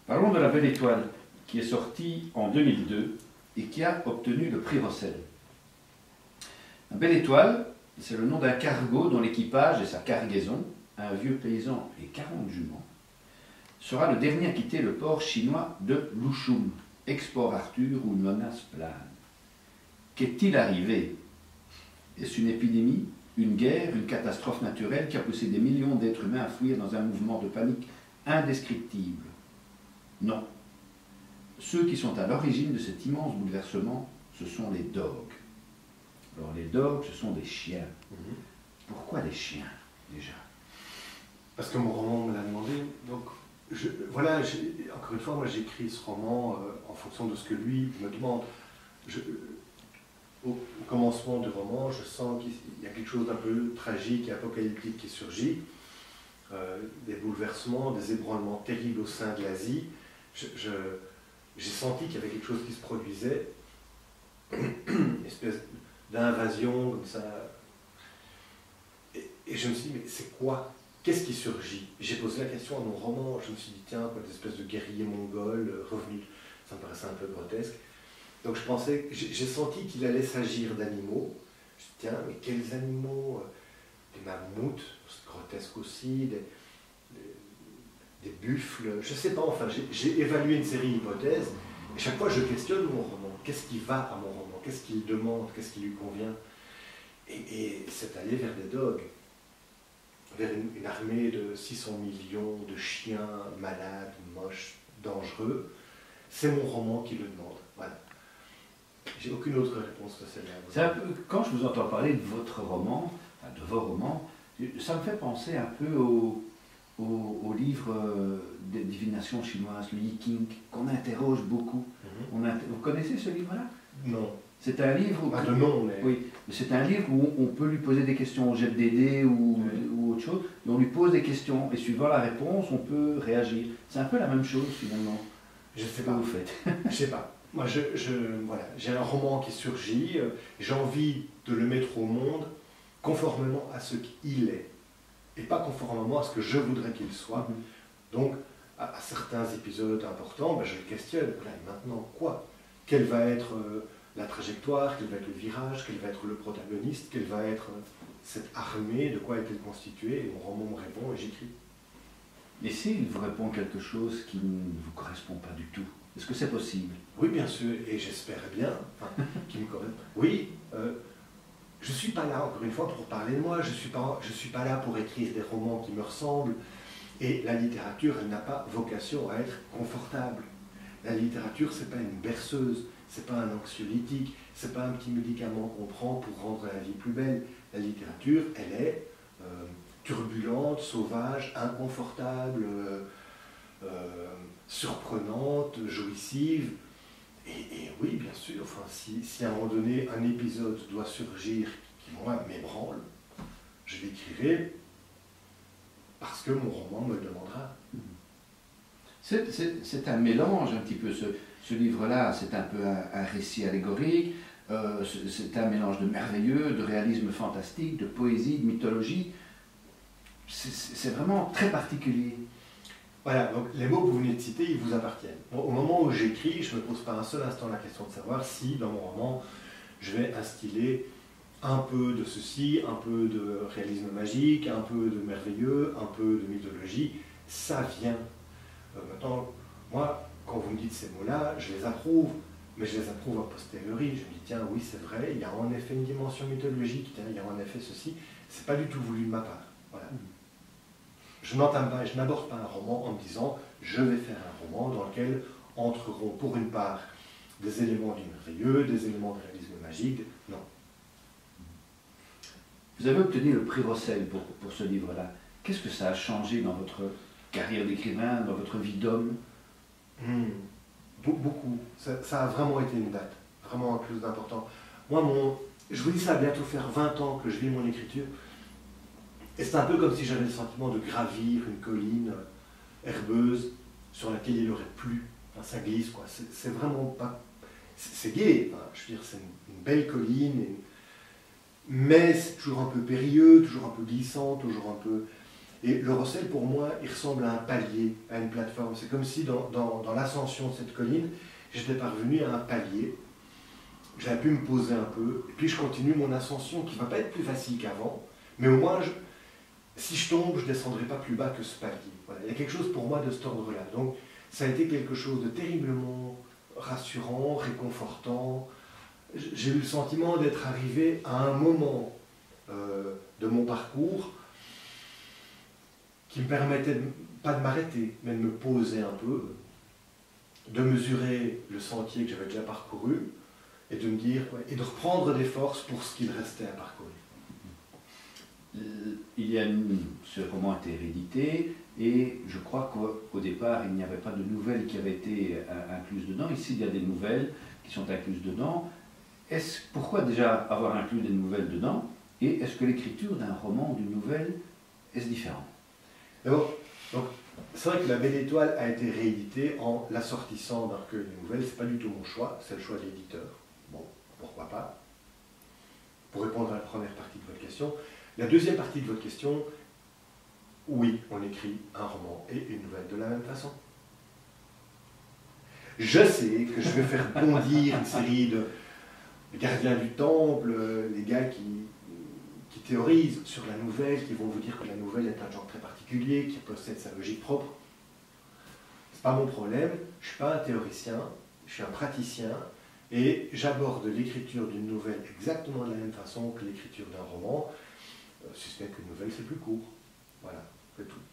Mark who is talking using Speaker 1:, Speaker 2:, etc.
Speaker 1: Parlons de La Belle Étoile, qui est sortie en 2002 et qui a obtenu le prix Rossel. La Belle Étoile, c'est le nom d'un cargo dont l'équipage et sa cargaison, un vieux paysan et 40 juments, sera le dernier à quitter le port chinois de Lushun, ex-port Arthur où une menace plane. Qu'est-il arrivé? Est-ce une épidémie, une guerre, une catastrophe naturelle qui a poussé des millions d'êtres humains à fuir dans un mouvement de panique indescriptible? Non. Ceux qui sont à l'origine de cet immense bouleversement, ce sont les dogs. Alors les dogs, ce sont des chiens. Pourquoi des chiens, déjà?
Speaker 2: Parce que mon roman me l'a demandé. Donc, voilà, encore une fois, moi j'écris ce roman en fonction de ce que lui me demande. Au commencement du roman, je sens qu'il y a quelque chose d'un peu tragique et apocalyptique qui surgit. Des bouleversements, des ébranlements terribles au sein de l'Asie. J'ai senti qu'il y avait quelque chose qui se produisait, une espèce d'invasion comme ça. Et je me suis dit, mais c'est quoi? Qu'est-ce qui surgit? J'ai posé la question à mon roman, je me suis dit, tiens, quoi, des espèces de guerriers mongols revenus, ça me paraissait un peu grotesque. Donc je pensais, j'ai senti qu'il allait s'agir d'animaux. Je me suis dit, tiens, mais quels animaux? Des mammouths, c'est grotesque aussi, des buffles, je ne sais pas, enfin, j'ai évalué une série d'hypothèses, et chaque fois je questionne mon roman. Qu'est-ce qui va à mon roman? Qu'est-ce qu'il demande? Qu'est-ce qui lui convient? Et c'est allé vers des dogs, vers une armée de 600 millions de chiens malades, moches, dangereux. C'est mon roman qui le demande. Voilà. J'ai aucune autre réponse que celle-là.
Speaker 1: Quand je vous entends parler de votre roman, enfin de vos romans, ça me fait penser un peu au livre des divinations chinoises, le Yi King, qu'on interroge beaucoup. Vous connaissez ce livre-là?
Speaker 2: Non.
Speaker 1: C'est un livre où,
Speaker 2: de nom, mais...
Speaker 1: Oui, c'est un livre où on peut lui poser des questions, on jette des dés ou autre chose, et on lui pose des questions, et suivant la réponse, on peut réagir. C'est un peu la même chose finalement.
Speaker 2: Je sais
Speaker 1: pas.
Speaker 2: pas.
Speaker 1: Vous faites.
Speaker 2: Je sais pas. Moi, voilà, j'ai un roman qui surgit, j'ai envie de le mettre au monde conformément à ce qu'il est, et pas conformément à ce que je voudrais qu'il soit. Donc, à certains épisodes importants, ben, je le questionne. Voilà, et maintenant, quoi? Quelle va être la trajectoire? Quel va être le virage? Quel va être le protagoniste? Quelle va être cette armée? De quoi est-elle constituée? Et mon roman me répond et j'écris.
Speaker 1: Et s'il vous répond quelque chose qui ne vous correspond pas du tout, est-ce que c'est possible?
Speaker 2: Oui, bien sûr, et j'espère bien qu'il me correspond. Oui, je ne suis pas là, encore une fois, pour parler de moi, je ne suis pas là pour écrire des romans qui me ressemblent, et la littérature, elle n'a pas vocation à être confortable. La littérature, ce n'est pas une berceuse, ce n'est pas un anxiolytique, ce n'est pas un petit médicament qu'on prend pour rendre la vie plus belle. La littérature, elle est turbulente, sauvage, inconfortable, surprenante, jouissive. Et oui, bien sûr, enfin, si à un moment donné un épisode doit surgir qui, moi, m'ébranle, je l'écrirai parce que mon roman me le demandera.
Speaker 1: C'est un mélange un petit peu, ce livre-là, c'est un peu un récit allégorique, c'est un mélange de merveilleux, de réalisme fantastique, de poésie, de mythologie. C'est vraiment très particulier.
Speaker 2: Voilà, donc les mots que vous venez de citer, ils vous appartiennent. Au moment où j'écris, je ne me pose pas un seul instant la question de savoir si, dans mon roman, je vais instiller un peu de ceci, un peu de réalisme magique, un peu de merveilleux, un peu de mythologie. Ça vient. Maintenant, moi, quand vous me dites ces mots-là, je les approuve, mais je les approuve a posteriori. Je me dis, tiens, oui, c'est vrai, il y a en effet une dimension mythologique, tiens, il y a en effet ceci. C'est pas du tout voulu de ma part. Voilà. Je n'entame pas et je n'aborde pas un roman en me disant je vais faire un roman dans lequel entreront pour une part des éléments du merveilleux, des éléments de réalisme magique. Non.
Speaker 1: Vous avez obtenu le prix Rossel pour ce livre-là. Qu'est-ce que ça a changé dans votre carrière d'écrivain, dans votre vie d'homme?
Speaker 2: Beaucoup. Ça a vraiment été une date, vraiment quelque chose d'important. Moi, je vous dis, ça va bientôt faire 20 ans que je vis mon écriture. Et c'est un peu comme si j'avais le sentiment de gravir une colline herbeuse sur laquelle il aurait plu. Enfin, ça glisse, quoi. C'est vraiment pas... C'est gai, enfin, je veux dire, c'est une belle colline, mais c'est toujours un peu périlleux, toujours un peu glissant, toujours un peu... Et le Rossel, pour moi, il ressemble à un palier, à une plateforme. C'est comme si dans l'ascension de cette colline, j'étais parvenu à un palier. J'avais pu me poser un peu, et puis je continue mon ascension, qui ne va pas être plus facile qu'avant, mais au moins, si je tombe, je ne descendrai pas plus bas que ce palier. Voilà. Il y a quelque chose pour moi de cet ordre-là. Donc, ça a été quelque chose de terriblement rassurant, réconfortant. J'ai eu le sentiment d'être arrivé à un moment de mon parcours qui me permettait pas de m'arrêter, mais de me poser un peu, de mesurer le sentier que j'avais déjà parcouru, et de me dire, et de reprendre des forces pour ce qu'il restait à parcourir.
Speaker 1: Ce roman a été réédité, et je crois qu'au départ, il n'y avait pas de nouvelles qui avaient été incluses dedans. Ici, il y a des nouvelles qui sont incluses dedans. Pourquoi déjà avoir inclus des nouvelles dedans? Et est-ce que l'écriture d'un roman ou d'une nouvelle, est-ce différent?
Speaker 2: D'abord, c'est vrai que La Belle Étoile a été rééditée en l'assortissant d'un recueil de nouvelles. C'est pas du tout mon choix, c'est le choix de l'éditeur. Bon, pourquoi pas? Pour répondre à la première partie de votre question. La deuxième partie de votre question, oui, on écrit un roman et une nouvelle de la même façon. Je sais que je vais faire bondir une série de gardiens du temple, les gars qui théorisent sur la nouvelle, qui vont vous dire que la nouvelle est un genre très particulier, qui possède sa logique propre. C'est pas mon problème, je suis pas un théoricien, je suis un praticien, et j'aborde l'écriture d'une nouvelle exactement de la même façon que l'écriture d'un roman, si ce n'est qu'une nouvelle c'est plus court. Voilà, c'est tout.